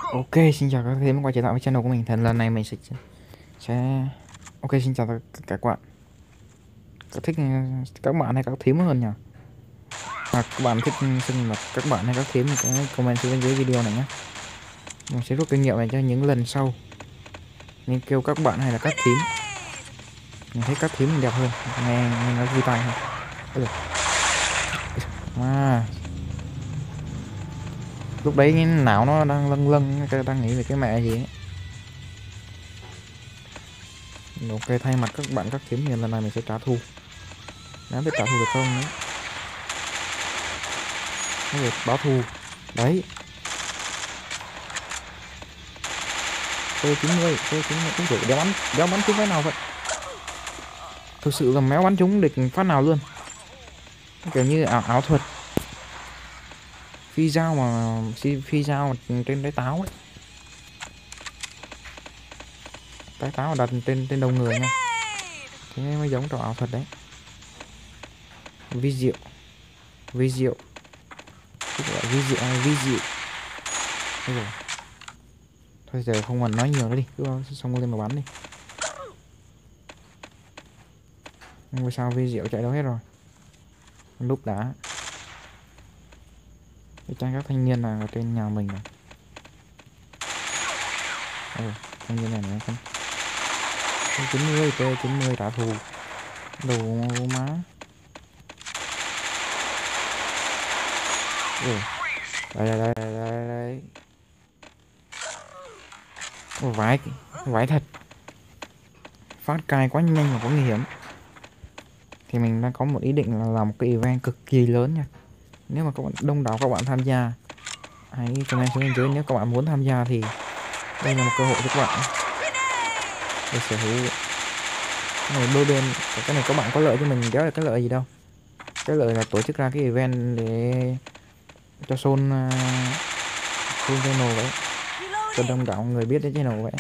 Ok, xin chào các thím quay trở lại với channel của mình. Thì lần này mình sẽ ok, xin chào các bạn. Có thích các bạn hay các thím hơn nhỉ? Hoặc các bạn thích xưng là các bạn hay các thím thì cái comment xuống bên dưới video này nhé. Mình sẽ rút kinh nghiệm này cho những lần sau nên kêu các bạn hay là các thím. Mình thấy các thím mình đẹp hơn, nghe nó vui tai hơn. Lúc đấy cái não nó đang lâng lâng, đang nghĩ về cái mẹ gì ấy. Ok, thay mặt các bạn các thím thì lần này mình sẽ trả thù. Đã biết trả thù được không đấy. Rồi, báo thù đấy. T90 cũng kiểu đéo bắn trúng phát nào vậy. Thực sự là méo bắn trúng địch phát nào luôn, kiểu như ảo thuật phi dao mà phi dao trên cái táo ấy. Cái táo đặt trên đầu người nha, thế mới giống trò ảo thuật đấy. Vi diệu vi diệu vi diệu. Rồi thôi giờ không còn nói nhiều nữa, đi cứ xong lên mà bắn đi. Ngôi sao vi diệu chạy đâu hết rồi? Lúc đã cái trang các thanh niên là ở trên nhà mình rồi. Thanh niên này nữa không? 90 T90 trả thù đồ má. Đây. Vãi thật, phát cai quá nhanh và quá nguy hiểm. Thì mình đang có một ý định là làm một cái event cực kỳ lớn nha. Nếu mà các bạn đông đảo các bạn tham gia, hãy comment xuống bên dưới nếu các bạn muốn tham gia, thì đây là một cơ hội cho các bạn để sở hữu này đôi bên. Cái này các bạn có lợi cho mình, đéo là cái lợi gì đâu. Cái lợi là tổ chức ra cái event để cho Sol channel vậy, cho đông đảo người biết đến channel vậy.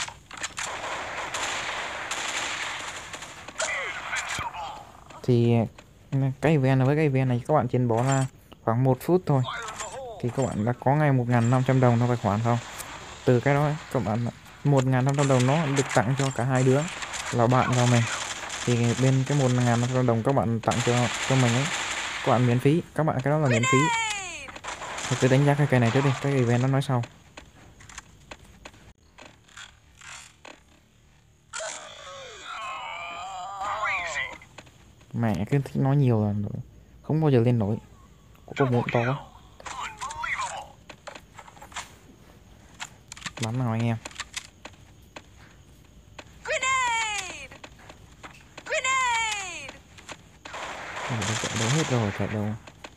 Thì cái event với cái event này các bạn trên bó ra khoảng 1 phút thôi thì các bạn đã có ngay 1.500 đồng trong tài khoản không? Từ cái đó các bạn 1.500 đồng nó được tặng cho cả hai đứa là bạn và mình. Thì bên cái 1.500 đồng các bạn tặng cho mình ấy, các bạn miễn phí, các bạn cái đó là miễn phí. Thôi tôi đánh giá cái này trước đi, cái event nó nói sau. Mẹ cứ thích nói nhiều là không bao giờ lên nổi, có một to quá. Bắn nào anh em. Chạy đâu hết rồi, chạy đâu.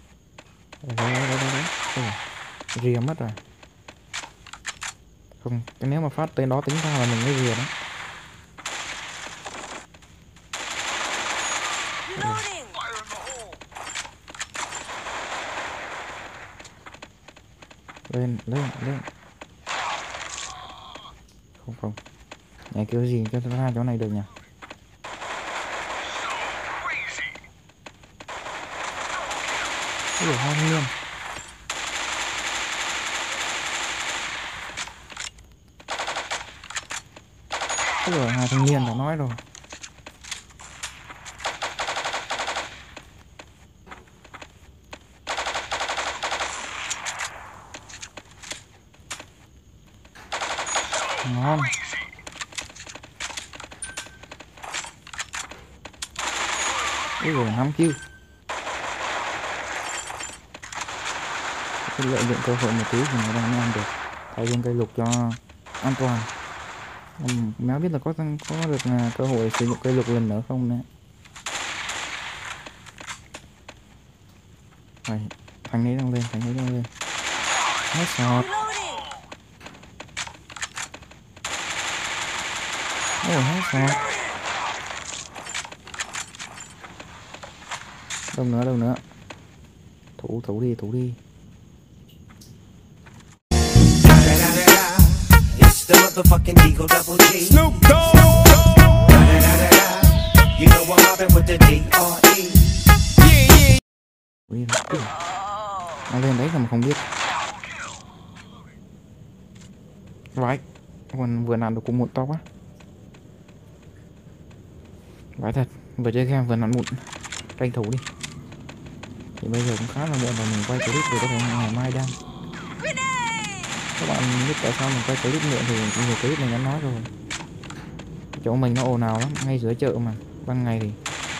Đấy. Rìa mất rồi. Không, nếu mà phát tới đó tính ra là mình mới rìa đó. Lên. Không. Nhảy kiểu gì cho tôi ra chỗ này được nhỉ? Ủa, hai nguyên. Rồi hai thanh niên đã nói rồi. Ngon. Ui rồi 5 kill. Cái lợi dụng cơ hội một tí thì nó đang ăn được. Thay viên cây lục cho an toàn. Méo biết là có được cơ hội sử dụng cây lục lần nữa không nè. Rồi, thằng ấy đang lên. Hết sọt. Ôi hết sọt. Đâu nữa. Thủ đi. The motherfucking Eagle Double G. Snoop Dogg. You know I'm mobbing with the D.R.E. Nó lên đấy mà không biết. Vãi, vừa nặn được cùng một to quá. Vãi thật, vừa chơi game vừa nặn mụn. Tranh thủ đi. Thì bây giờ cũng khá là muộn rồi, mình quay clip rồi có thể ngày mai đăng. Các bạn biết tại sao mình quay clip muộn thì nhiều clip mình đã nói rồi. Chỗ mình nó ồn ào lắm, ngay giữa chợ mà. Ban ngày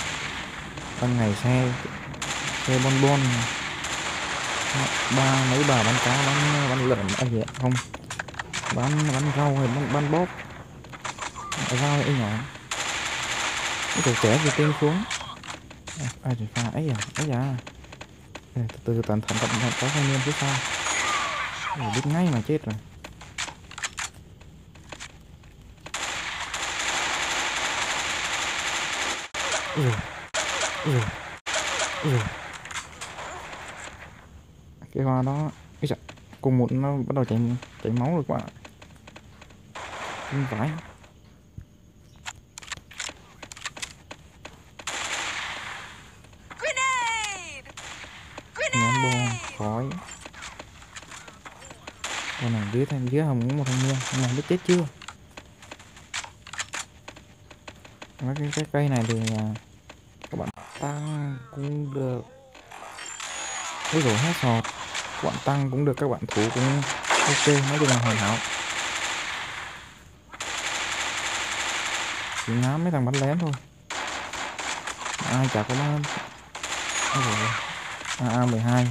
xe bon bon, mấy bà bán cá, bán lợn, ăn gì không, bán rau hay bán bóp, rau ấy nhỏ, cái tuổi trẻ thì tiên xuống, ai thì pha ấy à, từ cẩn thận có thanh niên phía sau, biết ngay mà chết rồi. Cái hoa đó, cái chợ cùng một nó bắt đầu chảy máu rồi các bạn. Không phải. Ném bom khói. Con này dưới hầm cũng một thanh niên, nhưng mà biết chết chưa. Cái cây này thì các bạn tăng cũng được. Ôi dồi hết sọt. Các bạn tăng cũng được, các bạn thủ cũng ok, nói chung là hoàn hảo. Chỉ ngắm mấy thằng bắn lén thôi. Ai chả có bán. Ôi dồi AA12.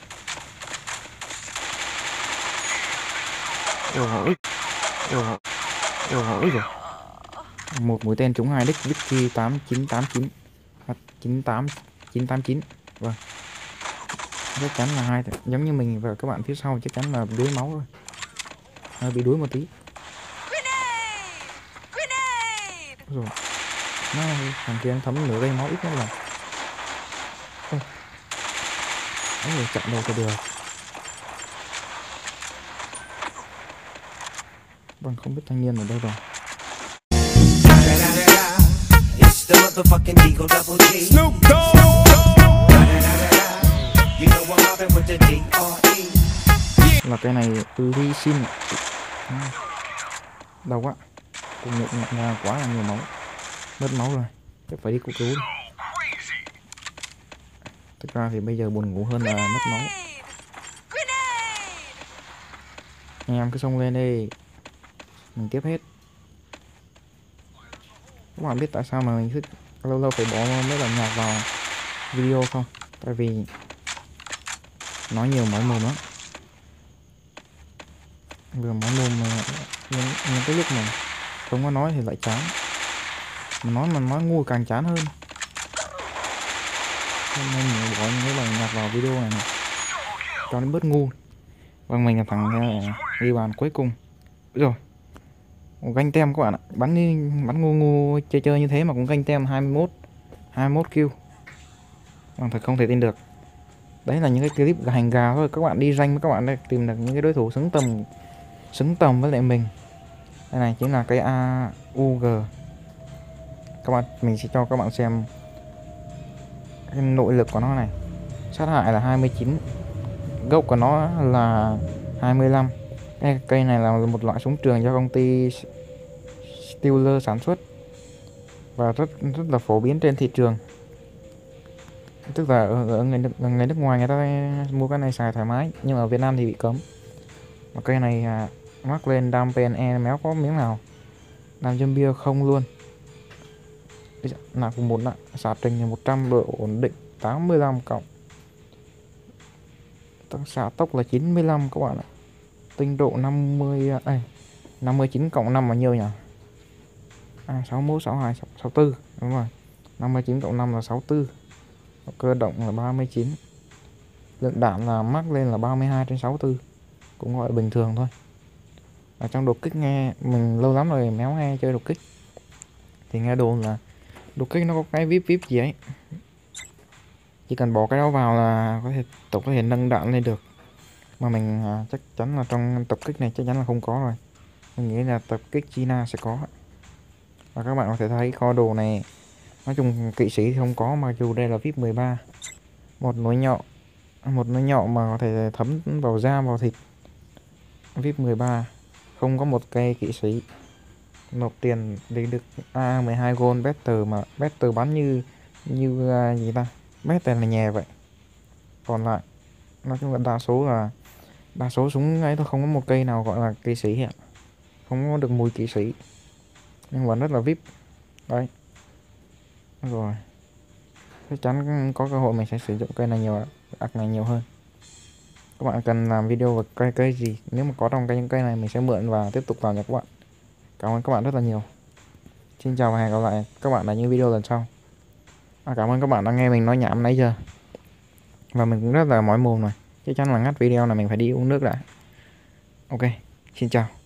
Ôi dồi. Một mũi tên trúng 2 đích Vicky 8989 hoặc 98989. Vâng. Chắc chắn là hai giống như mình và các bạn phía sau chắc chắn là đuối máu rồi. Hơi bị đuối một tí. Rồi. Nó thằng kia thấm nửa gây máu ít nhất là. Ôi, chặn đâu cho được. Vâng, không biết thanh niên ở đâu rồi. It's the motherfucking Eagle Double G. Snoop Dogg. You know I'm mobbing with the D.R.E. Là cái này Lee Sin. Đau quá. Cùng nhận ra quá là nhiều máu. Mất máu rồi. Chắc phải đi cứu đi. Thực ra thì bây giờ buồn ngủ hơn là mất máu. Anh em cứ xông lên đi. Mình tiếp hết. Các bạn biết tại sao mà mình thích lâu phải bỏ mấy đoạn nhạc vào video không? Tại vì nói nhiều mỏi mồm lắm. Vừa mỏi mồm mà những cái lúc mà không có nói thì lại chán. Mà nói ngu càng chán hơn. Nên mình bỏ những cái bài nhạc vào video này cho nó bớt ngu. Vâng, mình là thằng ghi bàn cuối cùng. Rồi. Ganh tem các bạn ạ. Bắn ngu chơi như thế mà cũng ganh tem 21 kill. Vâng, thật không thể tin được. Đấy là những cái clip hành gà thôi. Các bạn đi rank với các bạn đây tìm được những cái đối thủ xứng tầm với lại mình. Đây này chính là cái AUG. Mình sẽ cho các bạn xem cái nội lực của nó này. Sát hại là 29, gốc của nó là 25. Cây này là một loại súng trường do công ty Steeler sản xuất và rất là phổ biến trên thị trường. Tức là ở người nước ngoài người ta mua cái này xài thoải mái, nhưng ở Việt Nam thì bị cấm. Mà cây này mắc lên đam PNE méo có miếng nào. Đam châm bia không luôn. Nạp cùng một nặng xả trình là 100, độ ổn định 85 cộng. Xả tốc là 95 các bạn ạ. Tinh độ 59 cộng 5 bao nhiêu nhỉ? 61, 62, 64. Đúng rồi. 59 cộng 5 là 64. Cơ động là 39. Lượng đạn là mắc lên là 32/64. Cũng gọi là bình thường thôi. Ở trong đột kích nghe mình lâu lắm rồi méo nghe chơi đột kích. Thì nghe đồn là đột kích nó có cái vip gì ấy. Chỉ cần bỏ cái đó vào là có thể nâng đạn lên được. Mà mình chắc chắn là trong tập kích này chắc chắn là không có rồi. Mình nghĩ là tập kích China sẽ có. Và các bạn có thể thấy kho đồ này, nói chung kỵ sĩ thì không có, mặc dù đây là VIP 13. Một núi nhọ mà có thể thấm vào da vào thịt. VIP 13 không có một cây kỵ sĩ. Nộp tiền để được 12 gold better, mà better bắn như gì ta, better là nhẹ vậy. Còn lại nói chung là đa số súng ấy thôi, không có một cây nào gọi là kỵ sĩ ạ, không có được mùi kỵ sĩ nhưng vẫn rất là vip đấy. Rồi chắc chắn có cơ hội mình sẽ sử dụng cây này nhiều, ạc này nhiều hơn. Các bạn cần làm video về cây gì, nếu mà có trong những cây này mình sẽ mượn và tiếp tục làm cho các bạn. Cảm ơn các bạn rất là nhiều. Xin chào và hẹn gặp lại các bạn ở những video lần sau. Cảm ơn các bạn đã nghe mình nói nhảm nãy giờ. Và mình cũng rất là mỏi mồm rồi, chắc chắn là ngắt video này mình phải đi uống nước đã. Ok, xin chào.